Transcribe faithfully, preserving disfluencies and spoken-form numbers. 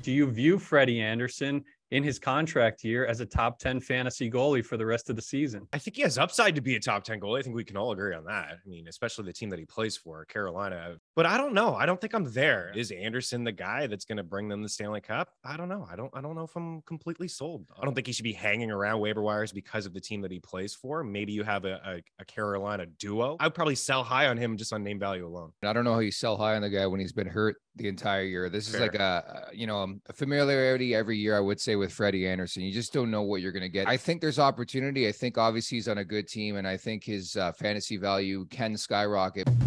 Do you view Freddie Andersen in his contract year as a top ten fantasy goalie for the rest of the season? I think he has upside to be a top ten goalie. I think we can all agree on that. I mean, especially the team that he plays for, Carolina. But I don't know. I don't think I'm there. Is Andersen the guy that's going to bring them the Stanley Cup? I don't know. I don't I don't know if I'm completely sold. I don't think he should be hanging around waiver wires because of the team that he plays for. Maybe you have a, a, a Carolina duo. I'd probably sell high on him just on name value alone. I don't know how you sell high on the guy when he's been hurt the entire year. This Fair. is like a, you know, a familiarity every year, I would say, with Freddie Andersen. You just don't know what you're going to get. I think there's opportunity. I think obviously he's on a good team, and I think his uh, fantasy value can skyrocket.